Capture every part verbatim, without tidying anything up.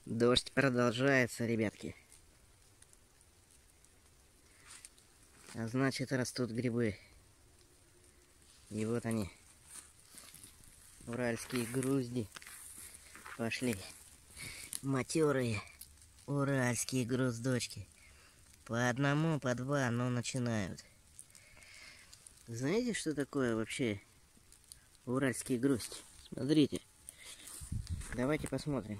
Дождь продолжается, ребятки. А значит, растут грибы. И вот они. Уральские грузди. Пошли. Матерые уральские груздочки. По одному, по два, но начинают. Знаете, что такое вообще уральский груздь? Смотрите. Давайте посмотрим.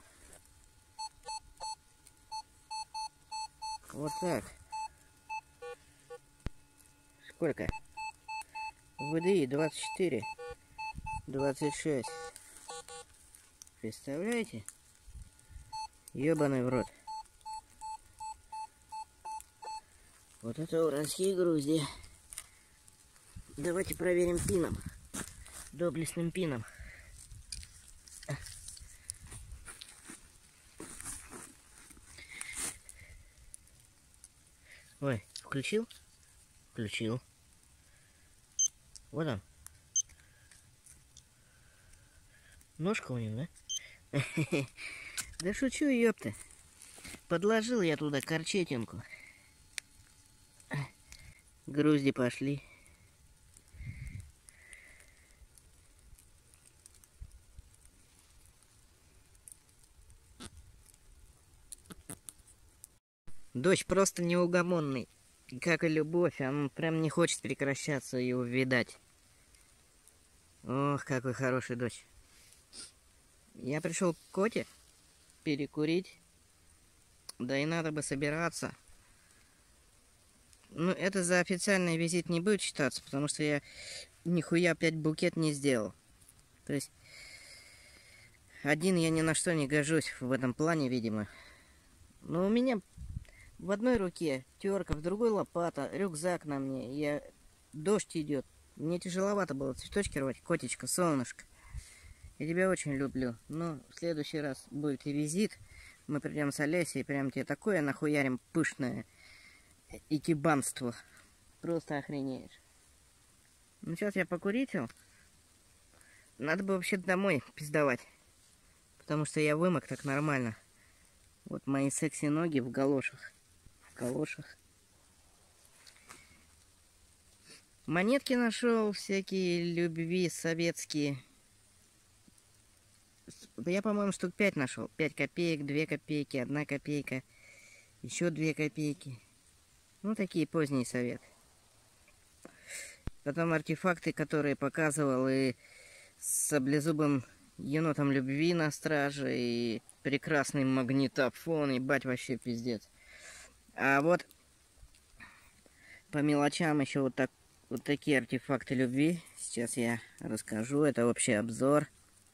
Вот так. Сколько? ВДИ двадцать четыре, двадцать шесть. Представляете? Ёбаный в рот. Вот это уральские грузди. Давайте проверим пином. Доблестным пином. Ой, включил? Включил. Вот он. Ножка у него, да? Да шучу, ёпта. Подложил я туда корчетинку. Грузди пошли. Дождь просто неугомонный. Как и любовь, он прям не хочет прекращаться и увидать. Ох, какой хороший дождь. Я пришел к Коте перекурить. Да и надо бы собираться. Ну, это за официальный визит не будет считаться, потому что я нихуя опять букет не сделал. То есть, один я ни на что не гожусь в этом плане, видимо. Но у меня в одной руке терка, в другой лопата, рюкзак на мне. Я... Дождь идет. Мне тяжеловато было цветочки рвать. Котечка, солнышко. Я тебя очень люблю. Но в следующий раз будет и визит. Мы придем с Олесей и прям тебе такое нахуярим пышное икебанство. Просто охренеешь. Ну сейчас я покуритель. Надо бы вообще домой пиздовать. Потому что я вымок так нормально. Вот мои секси ноги в галошах. В галошах. Монетки нашел, всякие любви советские. Я, по-моему, штук пять нашел. пять копеек, две копейки, одна копейка, еще две копейки. Ну, такие поздние советы. Потом артефакты, которые показывал и с саблезубым енотом любви на страже, и прекрасный магнитофон, ебать, вообще пиздец. А вот по мелочам еще вот, так, вот такие артефакты любви. Сейчас я расскажу, это общий обзор.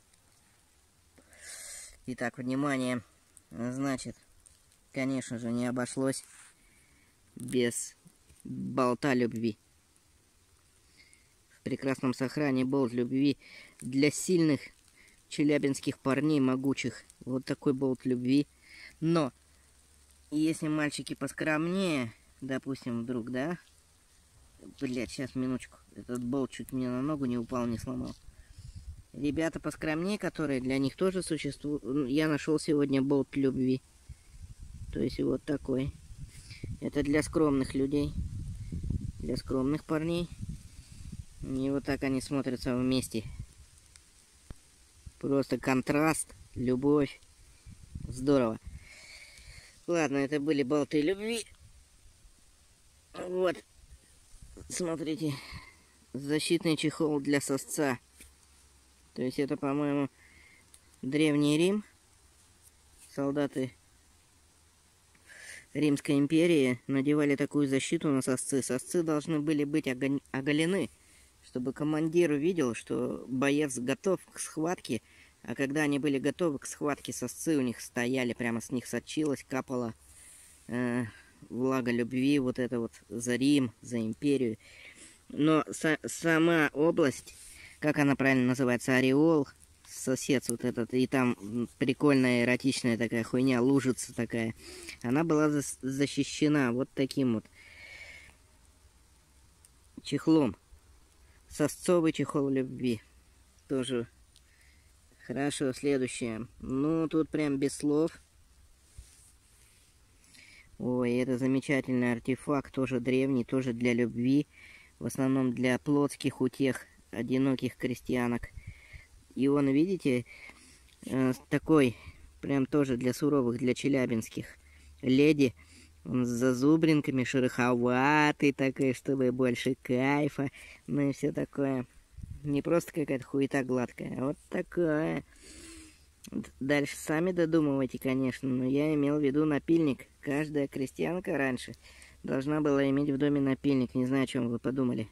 Итак, внимание, значит, конечно же, не обошлось без болта любви. В прекрасном сохране болт любви для сильных челябинских парней могучих. Вот такой болт любви. Но, если мальчики поскромнее, допустим, вдруг, да? Блять, сейчас, минуточку. Этот болт чуть мне на ногу не упал, не сломал. Ребята поскромнее, которые для них тоже существуют. Я нашел сегодня болт любви. То есть вот такой. Это для скромных людей. Для скромных парней. И вот так они смотрятся вместе. Просто контраст, любовь. Здорово. Ладно, это были болты любви. Вот. Смотрите. Защитный чехол для сосца. То есть это, по-моему, Древний Рим. Солдаты Римской империи надевали такую защиту на сосцы. Сосцы должны были быть оголены, чтобы командир увидел, что боец готов к схватке. А когда они были готовы к схватке, сосцы у них стояли, прямо с них сочилась, капала э, влага любви, вот это вот за Рим, за империю. Но са сама область, как она правильно называется, ореол, сосед вот этот, и там прикольная эротичная такая хуйня, лужица такая, она была за защищена вот таким вот чехлом. Сосцовый чехол любви. Тоже хорошо. Следующее. Ну, тут прям без слов. Ой, это замечательный артефакт, тоже древний, тоже для любви. В основном для плотских утех одиноких крестьянок. И он, видите, э, такой, прям тоже для суровых, для челябинских леди. Он с зазубринками, шероховатый такой, чтобы больше кайфа. Ну и все такое. Не просто какая-то хуета гладкая, а вот такая. Дальше сами додумывайте, конечно, но я имел в виду напильник. Каждая крестьянка раньше должна была иметь в доме напильник. Не знаю, о чем вы подумали.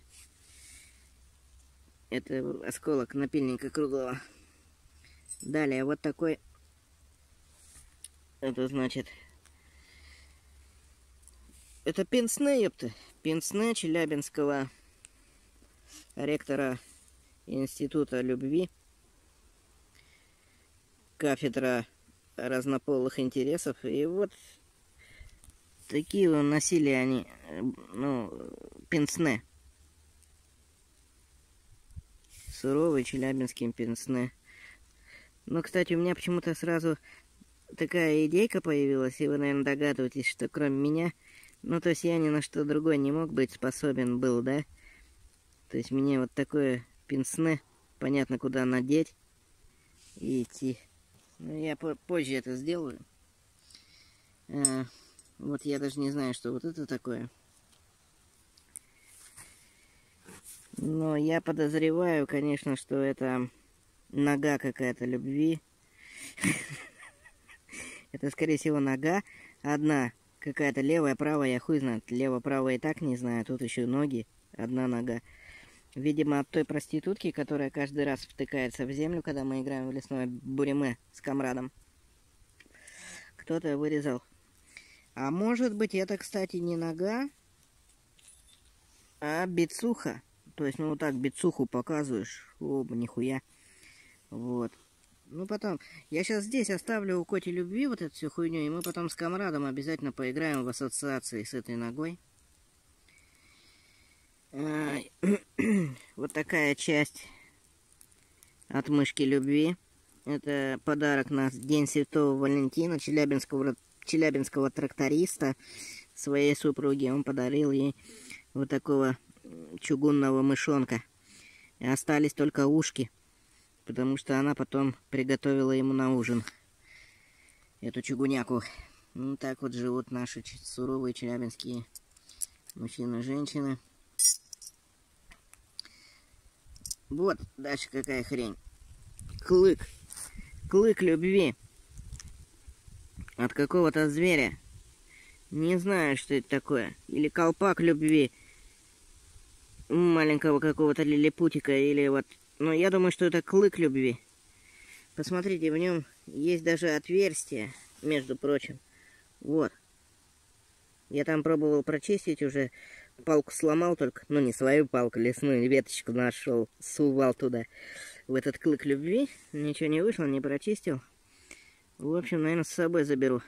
Это осколок напильника круглого. Далее, вот такой. Это значит... Это пенсне, ёпта. Пенсне челябинского ректора Института любви. Кафедра разнополых интересов. И вот такие носили они, ну, пенсне. Суровый челябинский пенсне. Но, кстати, у меня почему-то сразу такая идейка появилась, и вы, наверное, догадываетесь, что кроме меня, ну, то есть я ни на что другое не мог быть способен был, да? То есть мне вот такое пенсне, понятно, куда надеть и идти. Ну, я позже это сделаю. А, вот я даже не знаю, что вот это такое. Но я подозреваю, конечно, что это нога какая-то любви. Это, скорее всего, нога. Одна какая-то левая, правая, я хуй знает. Лево-правая и так не знаю. Тут еще ноги. Одна нога. Видимо, от той проститутки, которая каждый раз втыкается в землю, когда мы играем в лесное буриме с комрадом. Кто-то вырезал. А может быть, это, кстати, не нога, а бицуха. То есть, ну вот так бицуху показываешь. О, нихуя. Вот. Ну потом, я сейчас здесь оставлю у Коти любви вот эту всю хуйню, и мы потом с комрадом обязательно поиграем в ассоциации с этой ногой. Вот такая часть от мышки любви. Это подарок на День Святого Валентина, челябинского, челябинского тракториста своей супруге. Он подарил ей вот такого чугунного мышонка. И остались только ушки, потому что она потом приготовила ему на ужин эту чугуняку. Ну, так вот живут наши суровые челябинские мужчины и женщины. Вот дальше какая хрень. Клык. Клык любви. От какого-то зверя. Не знаю, что это такое. Или колпак любви. Маленького какого-то лилипутика. Или вот... Но я думаю, что это клык любви. Посмотрите, в нем есть даже отверстие, между прочим. Вот. Я там пробовал прочистить уже. Палку сломал только. Ну, не свою палку, лесную веточку нашел. Сувал туда. В этот клык любви. Ничего не вышло, не прочистил. В общем, наверное, с собой заберу.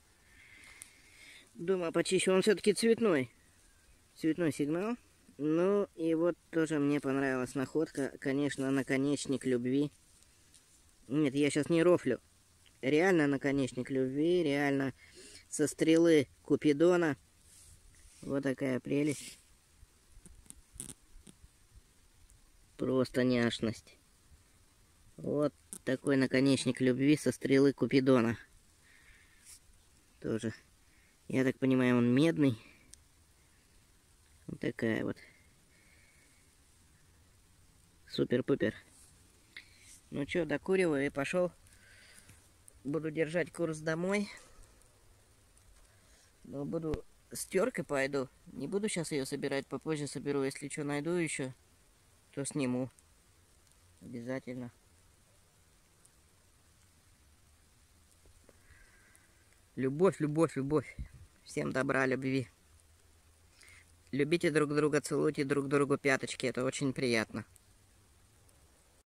Думаю, почищу. Он все-таки цветной. Цветной сигнал. Ну, и вот тоже мне понравилась находка. Конечно, наконечник любви. Нет, я сейчас не рофлю. Реально наконечник любви. Реально со стрелы Купидона. Вот такая прелесть. Просто няшность. Вот такой наконечник любви со стрелы Купидона. Тоже. Я так понимаю, он медный. Вот такая вот. Супер-пупер. Ну что, докуриваю и пошел. Буду держать курс домой. Но буду... С теркой пойду. Не буду сейчас ее собирать, попозже соберу. Если что найду еще, то сниму. Обязательно. Любовь, любовь, любовь. Всем добра, любви. Любите друг друга, целуйте друг другу пяточки. Это очень приятно.